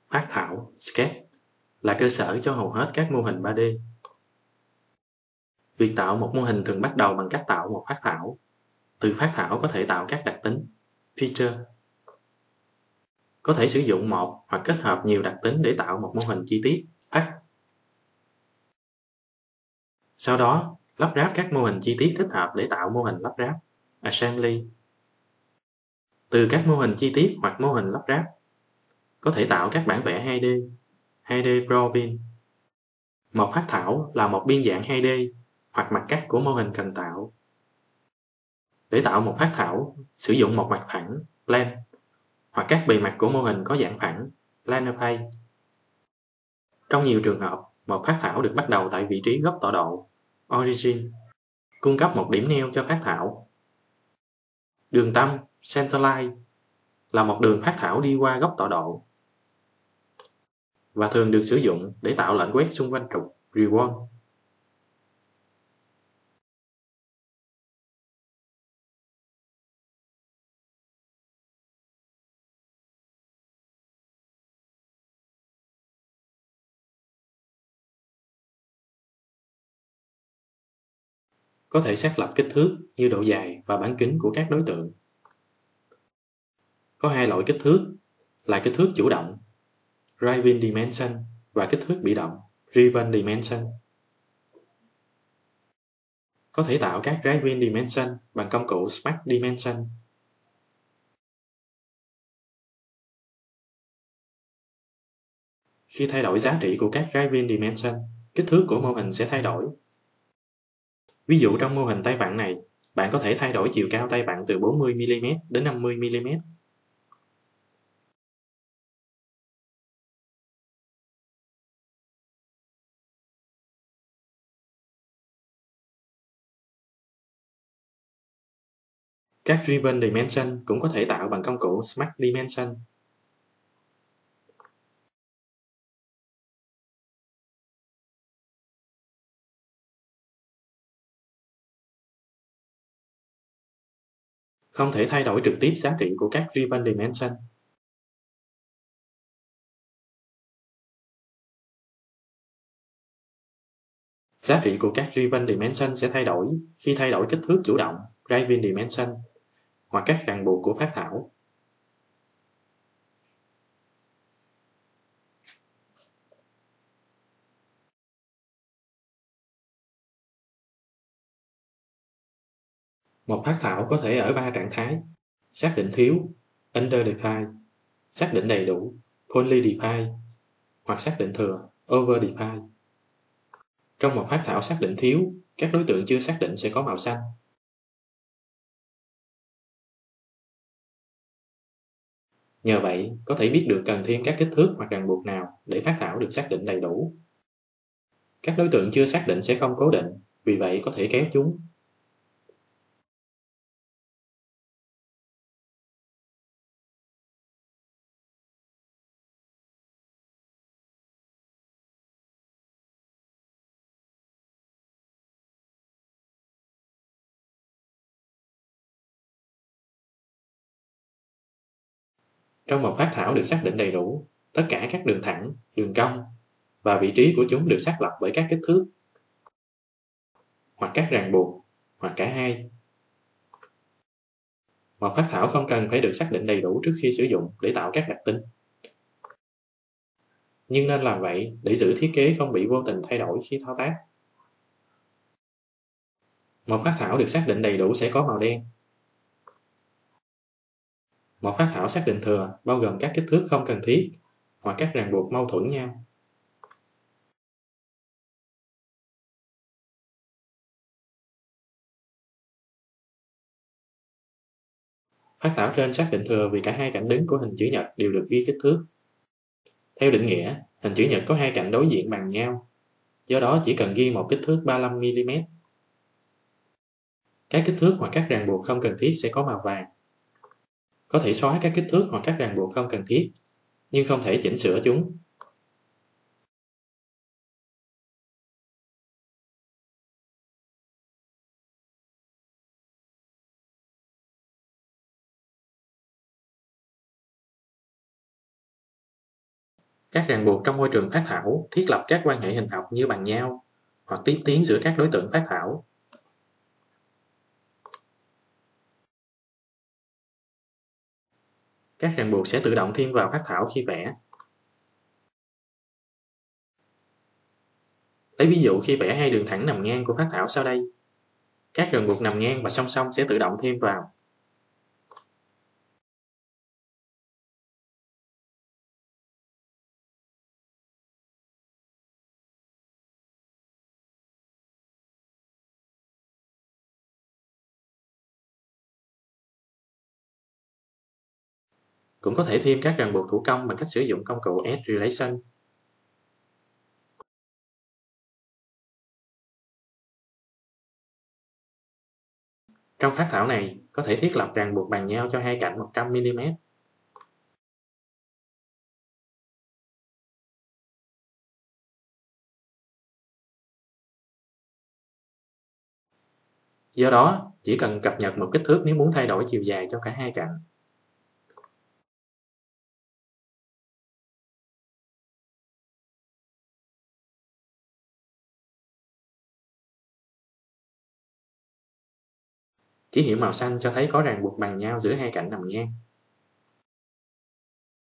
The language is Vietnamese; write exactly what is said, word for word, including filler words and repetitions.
Phác thảo (Sketch) là cơ sở cho hầu hết các mô hình ba D. Việc tạo một mô hình thường bắt đầu bằng cách tạo một phác thảo. Từ phác thảo có thể tạo các đặc tính (feature). Có thể sử dụng một hoặc kết hợp nhiều đặc tính để tạo một mô hình chi tiết (art). Sau đó, lắp ráp các mô hình chi tiết thích hợp để tạo mô hình lắp ráp (assembly). Từ các mô hình chi tiết hoặc mô hình lắp ráp, có thể tạo các bản vẽ hai D, hai D drawing. Một phác thảo là một biên dạng hai D hoặc mặt cắt của mô hình cần tạo. Để tạo một phác thảo, sử dụng một mặt phẳng (plane) hoặc các bề mặt của mô hình có dạng phẳng (planar plane). Trong nhiều trường hợp, một phác thảo được bắt đầu tại vị trí góc tọa độ (origin), cung cấp một điểm neo cho phác thảo. Đường tâm (centerline) là một đường phác thảo đi qua góc tọa độ và thường được sử dụng để tạo lệnh quét xung quanh trục (revolve). Có thể xác lập kích thước như độ dài và bán kính của các đối tượng. Có hai loại kích thước là kích thước chủ động (driving dimension) và kích thước bị động (driven dimension). Có thể tạo các driving dimension bằng công cụ Smart Dimension. Khi thay đổi giá trị của các driving dimension, kích thước của mô hình sẽ thay đổi. Ví dụ trong mô hình tay vặn này, bạn có thể thay đổi chiều cao tay vặn từ bốn mươi mi li mét đến năm mươi mi li mét. Các driven dimension cũng có thể tạo bằng công cụ Smart Dimension. Không thể thay đổi trực tiếp giá trị của các driven dimension. Giá trị của các driven dimension sẽ thay đổi khi thay đổi kích thước chủ động (driving dimension) hoặc các ràng buộc của phác thảo. Một phác thảo có thể ở ba trạng thái: xác định thiếu (underdefined), xác định đầy đủ (fully defined) hoặc xác định thừa (overdefined). Trong một phác thảo xác định thiếu, các đối tượng chưa xác định sẽ có màu xanh. Nhờ vậy, có thể biết được cần thêm các kích thước hoặc ràng buộc nào để phác thảo được xác định đầy đủ. Các đối tượng chưa xác định sẽ không cố định, vì vậy có thể kéo chúng. Trong một phác thảo được xác định đầy đủ, tất cả các đường thẳng, đường cong và vị trí của chúng được xác lập bởi các kích thước hoặc các ràng buộc, hoặc cả hai. Một phác thảo không cần phải được xác định đầy đủ trước khi sử dụng để tạo các đặc tính. Nhưng nên làm vậy để giữ thiết kế không bị vô tình thay đổi khi thao tác. Một phác thảo được xác định đầy đủ sẽ có màu đen. Một phác thảo xác định thừa bao gồm các kích thước không cần thiết hoặc các ràng buộc mâu thuẫn nhau. Phác thảo trên xác định thừa vì cả hai cạnh đứng của hình chữ nhật đều được ghi kích thước. Theo định nghĩa, hình chữ nhật có hai cạnh đối diện bằng nhau, do đó chỉ cần ghi một kích thước ba mươi lăm mi li mét. Các kích thước hoặc các ràng buộc không cần thiết sẽ có màu vàng. Có thể xóa các kích thước hoặc các ràng buộc không cần thiết, nhưng không thể chỉnh sửa chúng. Các ràng buộc trong môi trường phác thảo thiết lập các quan hệ hình học như bằng nhau hoặc tiếp tiến giữa các đối tượng phác thảo. Các ràng buộc sẽ tự động thêm vào phác thảo khi vẽ. Lấy ví dụ khi vẽ hai đường thẳng nằm ngang của phác thảo sau đây. Các ràng buộc nằm ngang và song song sẽ tự động thêm vào. Cũng có thể thêm các ràng buộc thủ công bằng cách sử dụng công cụ Edge Relation. Trong phác thảo này, có thể thiết lập ràng buộc bằng nhau cho hai cạnh một trăm mi li mét. Do đó, chỉ cần cập nhật một kích thước nếu muốn thay đổi chiều dài cho cả hai cạnh. Ký hiệu màu xanh cho thấy có ràng buộc bằng nhau giữa hai cạnh nằm ngang.